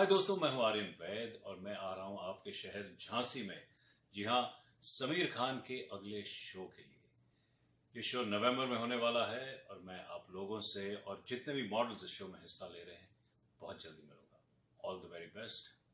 दोस्तों, मैं हूं आर्यन वैद और मैं आ रहा हूं आपके शहर झांसी में। जी हां, समीर खान के अगले शो के लिए। ये शो नवंबर में होने वाला है और मैं आप लोगों से और जितने भी मॉडल्स इस शो में हिस्सा ले रहे हैं बहुत जल्दी मिलूंगा। All the very best.